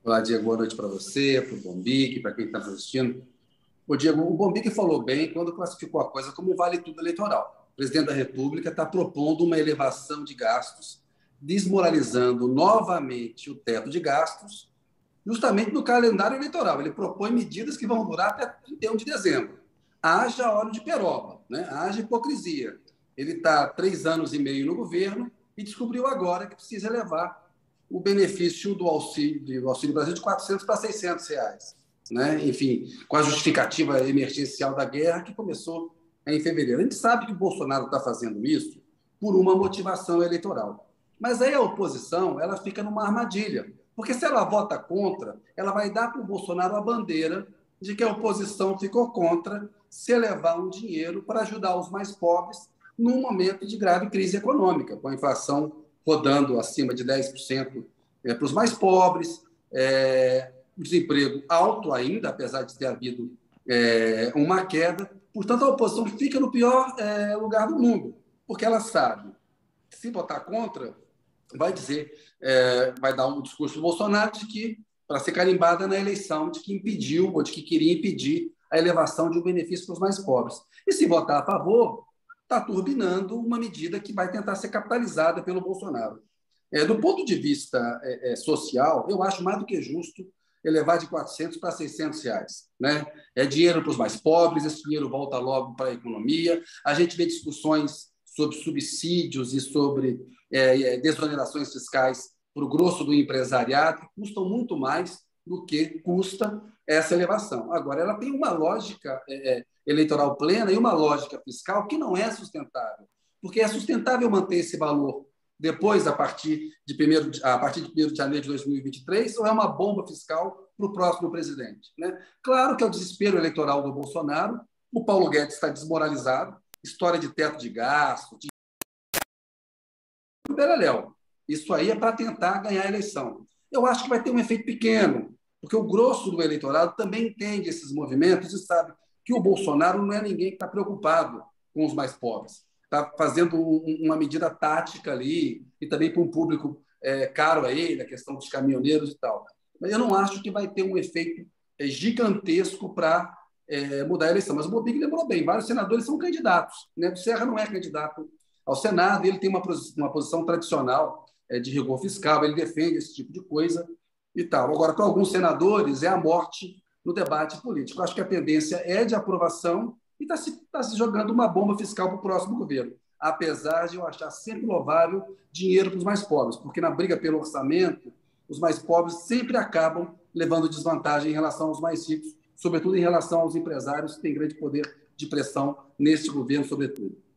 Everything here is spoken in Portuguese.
Olá, Diego, boa noite para você, para o Bombique, para quem está nos assistindo. O Diego, o Bombique falou bem quando classificou a coisa como vale tudo eleitoral. O presidente da República está propondo uma elevação de gastos, desmoralizando novamente o teto de gastos, justamente no calendário eleitoral. Ele propõe medidas que vão durar até 31 de dezembro. Haja óleo de peroba, né? Haja hipocrisia. Ele está 3 anos e meio no governo e descobriu agora que precisa elevar o benefício do Auxílio Brasil de 400 para 600 reais. Né? Enfim, com a justificativa emergencial da guerra que começou em fevereiro. A gente sabe que o Bolsonaro está fazendo isso por uma motivação eleitoral. Mas aí a oposição ela fica numa armadilha, porque se ela vota contra, ela vai dar para o Bolsonaro a bandeira de que a oposição ficou contra se elevar um dinheiro para ajudar os mais pobres num momento de grave crise econômica, com a inflação rodando acima de 10% para os mais pobres, o desemprego alto ainda, apesar de ter havido uma queda. Portanto, a oposição fica no pior lugar do mundo, porque ela sabe que se votar contra, vai dizer, vai dar um discurso do Bolsonaro de que, para ser carimbada na eleição, de que impediu ou de que queria impedir a elevação de um benefício para os mais pobres. E se votar a favor, está turbinando uma medida que vai tentar ser capitalizada pelo Bolsonaro. Do ponto de vista social, eu acho mais do que justo elevar de 400 para 600 reais. Né? É dinheiro para os mais pobres, esse dinheiro volta logo para a economia. A gente vê discussões sobre subsídios e sobre desonerações fiscais para o grosso do empresariado, que custam muito mais do que custa essa elevação. Agora, ela tem uma lógica eleitoral plena e uma lógica fiscal que não é sustentável, porque é sustentável manter esse valor depois, a partir de 1º de janeiro de 2023, ou é uma bomba fiscal para o próximo presidente? Né? Claro que é o desespero eleitoral do Bolsonaro, o Paulo Guedes está desmoralizado, história de teto de gasto, de Beleléu. Isso aí é para tentar ganhar a eleição. Eu acho que vai ter um efeito pequeno, porque o grosso do eleitorado também entende esses movimentos e sabe que o Bolsonaro não é ninguém que está preocupado com os mais pobres. Está fazendo uma medida tática ali, e também para um público caro a ele, a questão dos caminhoneiros e tal. Mas eu não acho que vai ter um efeito gigantesco para mudar a eleição. Mas o Bobig lembrou bem, vários senadores são candidatos. Né? O Serra não é candidato ao Senado, ele tem uma posição tradicional de rigor fiscal, ele defende esse tipo de coisa e tal. Agora, para alguns senadores, é a morte no debate político. Acho que a tendência é de aprovação e está se jogando uma bomba fiscal para o próximo governo, apesar de eu achar sempre louvável dinheiro para os mais pobres, porque na briga pelo orçamento, os mais pobres sempre acabam levando desvantagem em relação aos mais ricos, sobretudo em relação aos empresários que têm grande poder de pressão neste governo, sobretudo.